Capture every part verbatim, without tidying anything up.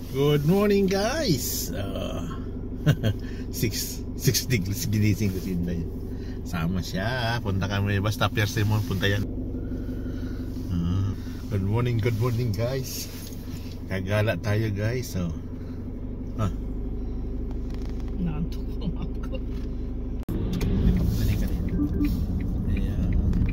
Good morning guys. uh, six degrees ginising ko si Inday. Sama siya. Punta kami basta Persimmon. Punta yan. uh, Good morning, good morning guys. Kagala tayo guys. So ah. Nantok ako. Ayan.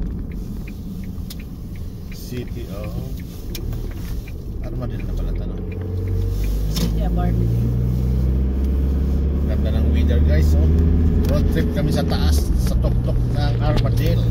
City of Armadillo na pala tanong. City of Armadillo. Ganda ng weather guys, oh. Road trip kami sa taas, sa tuktok ng Armadillo.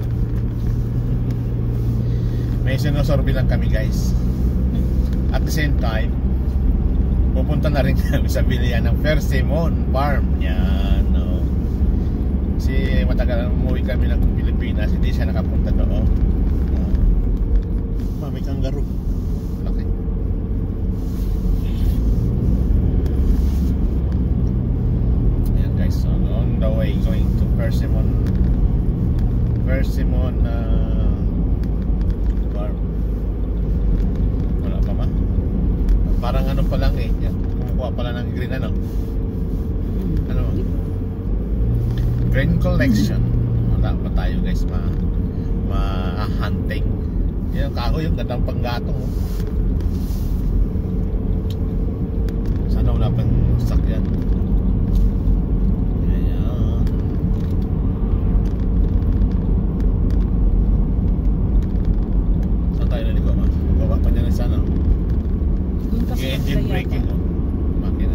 May sinusorby lang kami guys. At the same time, pupunta na rin kami sa bilihan ng Persimmon Farm. Yan, oh. Kasi matagal umuwi kami ng Pilipinas, hindi siya nakapunta doon. Oh. May kangaroo. Laki. Ayan guys, so on the way going to Persimmon Persimmon uh, Farm. Wala pa ma? Parang ano pa lang eh. Yan, kumukuha pala ng green ano. Ano? Green collection. Wala pa tayo guys ma ma-hunting. Yan yung kahoy, yung gandang panggatong, oh. Sana wala pang sakyan. Ayan. Saan tayo naligo ma? Baba pa niya na sana. I-engine braking, oh. Makina.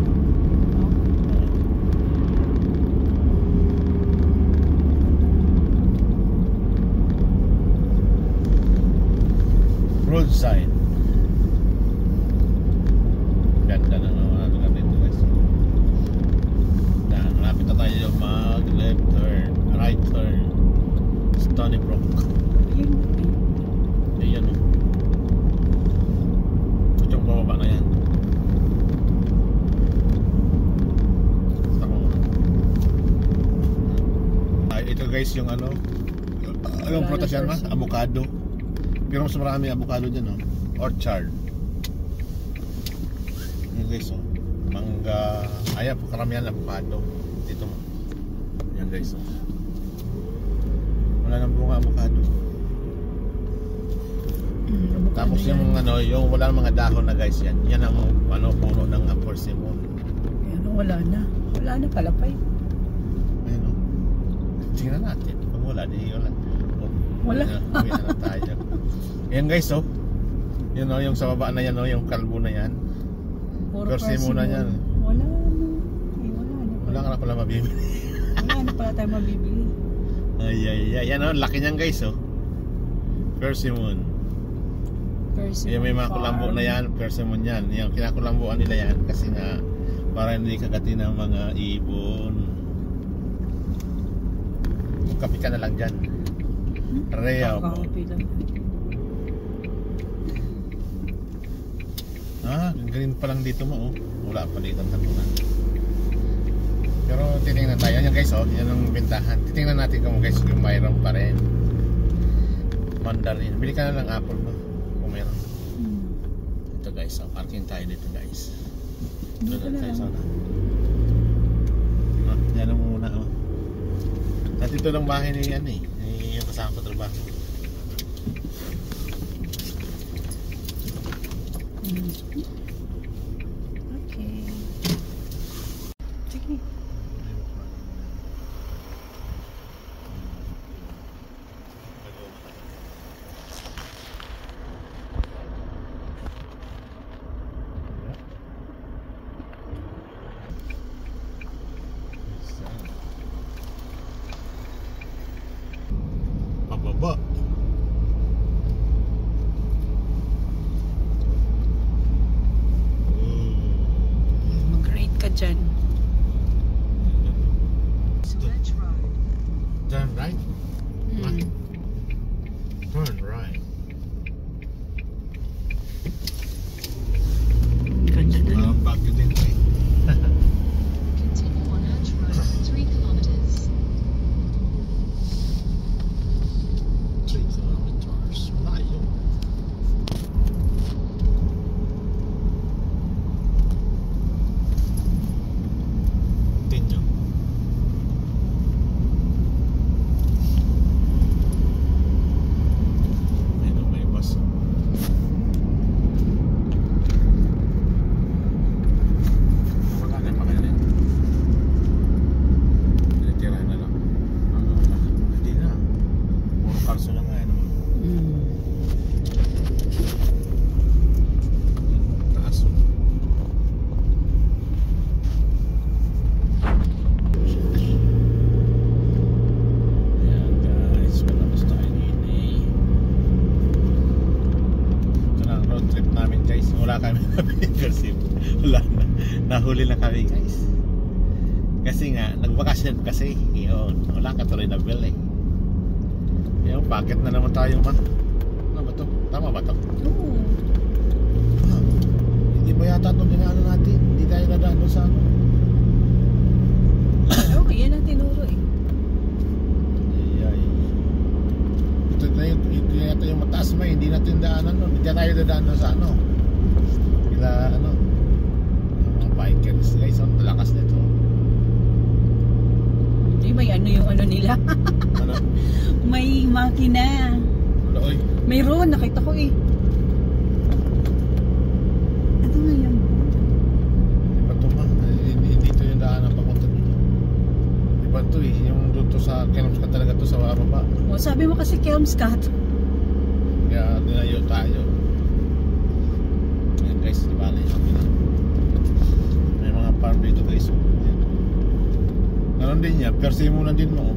Roadside. Ganda na naman ang lugar dito guys. Yan, malapit na tayo mag left turn, right turn, Stony Brook. Ayan o. Ito yung bababa na yan. Sama mo. Ay, ito guys yung ano, anong prutas yan ma? Avocado. Pero mas marami avocado dyan, no? Orchard. Yan guys, oh. Mangga. Ayan, karamihan avocado dito mo. Yan guys, oh. Wala nang bunga avocado. Mm, Tapos yung yan. Ano, yung wala nang mga dahon na guys, yan. Yan ang ano, puno ng persimmon. Yan, wala na. Wala na kalapay. Ayan, oh. Tingnan natin. Kung wala, di wala. Wala. Uwi na tayo. Yan guys, oh. Yun oh, yung sa baba na yan, oh, yung kalbo na yan. Persimmon na yan. Wala na. Ay, wala na. Wala ka na pala mabibili. Wala na pala tayo mabibili. Ay, ay, ay. Yan oh, laki niyan guys, oh. Persimmon. Persimmon Yung may mga farm. kulambo na yan, persimmon yan. Yung kinakulambuan nila yan kasi nga para hindi kagati ng mga ibon. Kapi ka na lang dyan. Raya po. Ah, green pa lang dito mo, oh. Wala pa dito ang tapunan. Pero titingnan tayo yan guys, oh. Yan ang bentahan. Titingnan natin kung guys yung mayroon pa rin. Mandarin. Bili ka na lang apple mo kung mayroon. Hmm. Ito guys, oh. Parking tayo dito guys. Dito na lang. Sana. Ah, yan ang muna, oh. At ito lang bahay ni yan eh. Yung kasama ko trabaho. Mm. Okay. Sige. Pababa. Mag-rate ka dyan. Turn right? Mm. Turn right. Ganda na. Uh, back to the way. Continue on Hatch Road, three kilometers. three kilometers. Layo. Persim. Wala na. Nahuli na kami guys. Kasi nga, nagbakasyon kasi. Yun. Wala ka tuloy na bill eh. Yung packet na naman tayo ma. Ano ba to? Tama ba to? Oo. Ah, hindi ba yata itong dinaanan natin? Hindi tayo nadaan doon sa ano. Oo, yan ang tinuro eh. Ay, ay. Ito na yun. Ito yata yung mataas ma. Hindi natin daanan nun. Hindi tayo dadaan doon sa ano. Kila ano. Mga bikers guys. Ang lakas nito. Hindi, may ano yung ano nila. Ano? May makina. Wala oy. Mayroon, nakita ko eh. Ano nga yun? Hindi ba ito ma? Hindi, hindi ito yung daanan papunta dito. Di ba ito eh? Yung doon to sa Kelmskat talaga to sa baba. O, sabi mo kasi Kelmskat. Kaya dinayo tayo. Ayan guys, di bali. May mga farm dito guys. Ayan. Ganon din niya, persimunan din mo.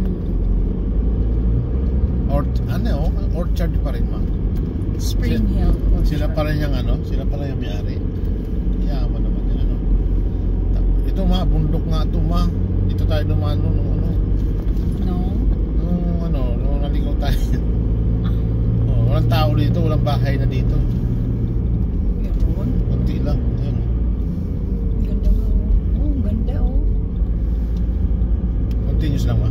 Or, ano, orchard pa rin ma. Spring Sila- Hill. Sila pa rin yung ano, sila pa rin yung may-ari. Yaman naman yung ano. Ta- Ito ma, bundok nga ito ma. Dito tayo dumano nung ano. No? Nung ano, nung naligaw tayo. Oh, walang tao dito, walang bahay na dito. Meron. Kunti lang. Ayun. Ganda mo. Oh, ganda oh. Continuous lang ma.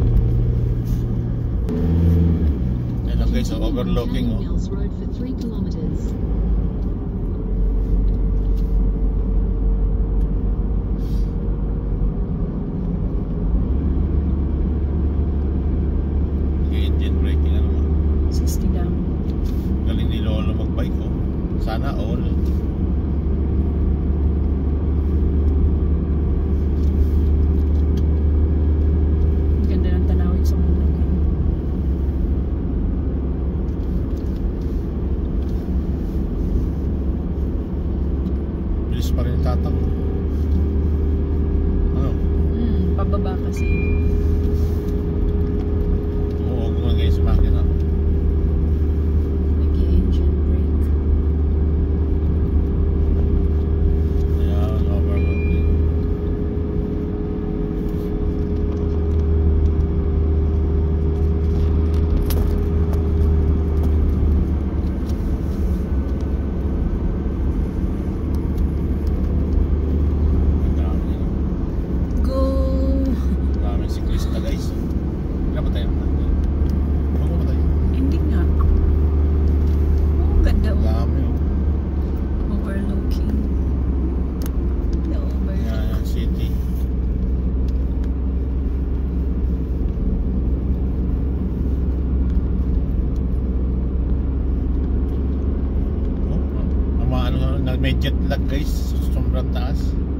Ayun lang guys, oh, Continue on overlooking Canning oh. Mills Road for three kilometers. Engine braking ano ma. sixty down. Galing ni Lolo magbike oh. Sana all. Ganda ng tanawin sa mundo. Bilis pa rin tatang. Ano? Hmm, pababa kasi. Umuog mo guys sa makina. Nag-i-engine brake. Ayan, overlooking. Ang dami nila. Go! Ang daming siklista guys. Ilan ba tayo? Bago ba tayo? Hindi nga. Oh, ganda Ang oh. dami oh. Overlooking. The over. Ayan, yung city. Oh, ang mga ano, nag- may jet lag guys. Sobrang taas.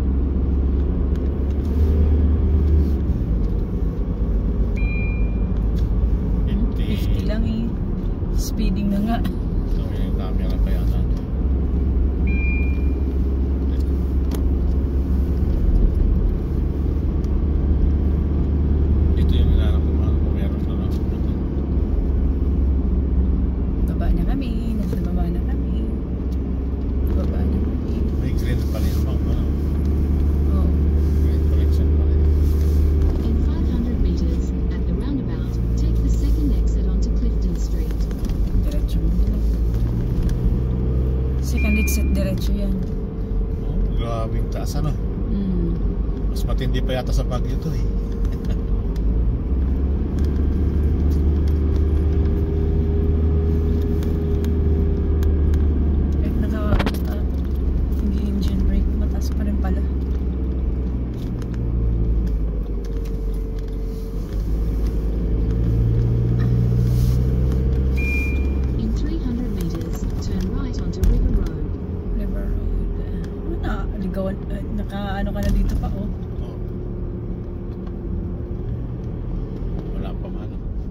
fifty lang eh. Speeding na nga. So, may camera pa yata. Ito yung nilalak ko mga kung meron na lang. Baba na kami. Nasa baba na kami. Baba na kami. May green pa rin mga ano. Oh. Green collection pa rin. In five hundred meters, at the roundabout, take the second exit onto Clifton Street. Diretso mo na. Second exit, diretso yan. Oh, grabing taas ano. Hmm. Mas matindi pa yata sa Baguio to eh. Kahit naka uh, hindi engine brake, mataas pa rin pala. In three hundred meters, turn right onto River Road. River Road. Uh, na, ligawan, uh, naka ano ka na dito pa oh. Oh. Wala pa man.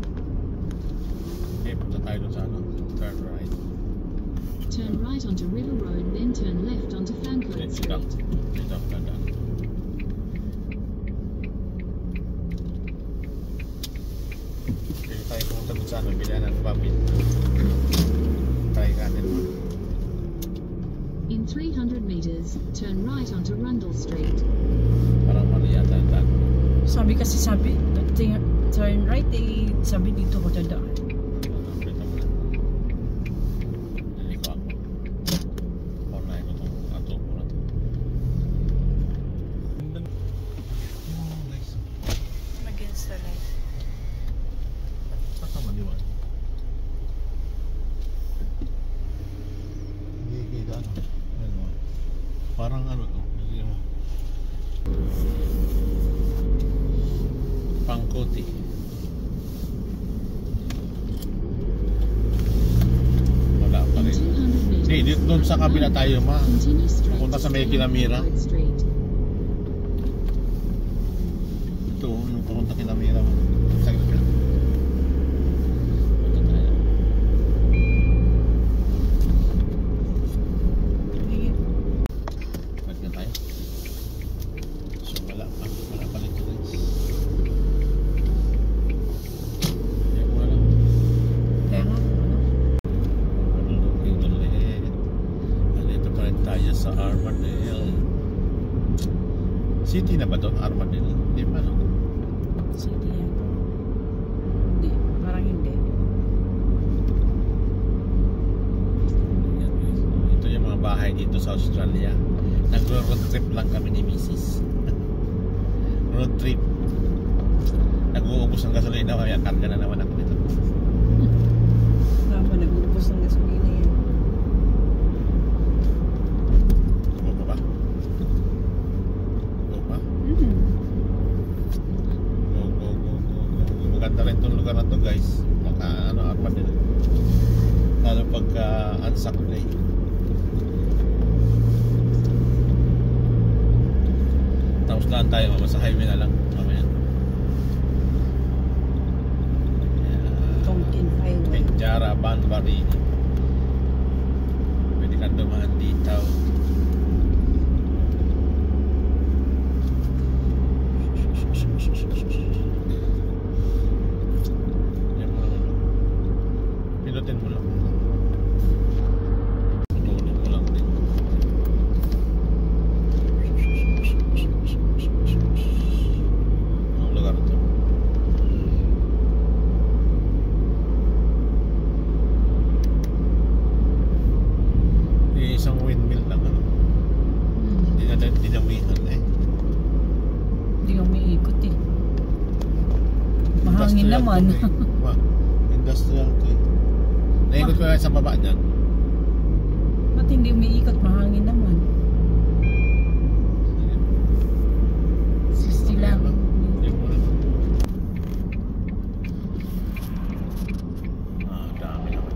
Okay, punta tayo dun sa ano. Turn right. Turn right onto River Road, then turn left onto Fancourt Dito lang. Street. Dito ang ganda. Dito tayo pumunta dun sa ano. Bilihan ng babin. Try natin. In three hundred meters, turn right onto Rundle Street. Parang mali yata yung daan. Sabi kasi sabi, ting- turn right eh. Sabi dito ko dadaan. Dito mo na. Hindi ko ako. Paunahin ko itong ato ko na ito. Yung guys. Against the light. Basta maliwan. Hindi kita ano. Ano mo? Parang ano to. Hindi mo. Pangkoti. Wala pa In rin. two hundred meters, Hindi, dito doon sa kabila tayo ma. continue straight Pupunta sa to may Kinamira. Road Street. Ito, nung pumunta Kinamira mo. Saglit ka. Punta tayo. Ba't na tayo? So wala pa. Wala pa rin ito guys. Kaya ko alam. Kaya nga, ano? Malulungin ulit. Nandito pa rin tayo sa Armadale. City na ba ito? Armadale? Hindi pa no? City yan. Hindi, parang hindi. Yan, guys. Ito yung mga bahay dito sa Australia. Nagro-road trip lang kami ni Missus Road trip. Nag-uubos ng gasolina kaya karga na naman ako dito. Tama, nag-uubos ng gasolina yan. Go pa ba? Go pa? Mm. Go, go, go, go, go. Maganda rin itong lugar na to guys. Maka ano, Armadale. Lalo pagka unsack day. Tapos lang tayo, mama, sa highway na lang. Mamaya. Tonkin Highway. Pinjara, Banbari. Pwede ka dumaan dito. Yan mo lang. Pinutin mo lang. Putunin mo lang din. Ang lugar to. Eh, isang windmill lang ano. Hindi na dinawihan eh. Hindi ka umiikot eh. Mahangin Industrial naman. to, eh. Ma, industrial to eh. Naikot ko sa baba dyan. Ba't hindi umiikot? Mahangin naman. sixty lang. Hindi mo lang. Ah, dami naman.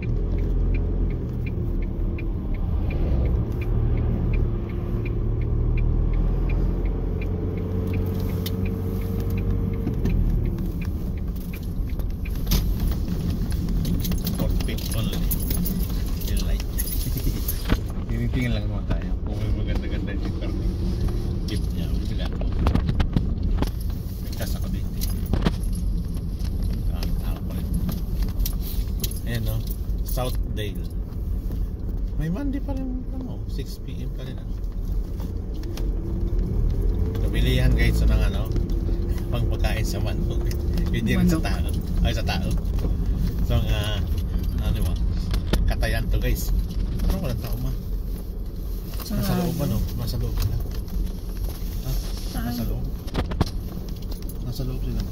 Perfect only. Yung light. Tinitingin lang naman tayo. Kung may maganda-ganda yung karne. Gift niya. Bibila ko. May kas ako dito. Ang tao pa rin. Ayan no. Southdale. May Monday pa rin. Ano, six p m pa rin. Ano. Pabilihan guys sa ng ano. Pang pagkain sa manok. Hindi rin sa Manok. tao. Ay sa tao. So nga. Ano ba? Katayan to guys. Parang walang tao ma. Nasa loob ba no? Nasa loob sila. Ha? Nasa loob. Nasa loob sila.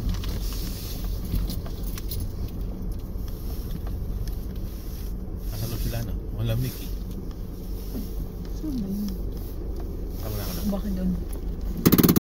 Nasa loob sila no? Walang Mickey. Saan ba yun? Tama na ako na. Bakit doon?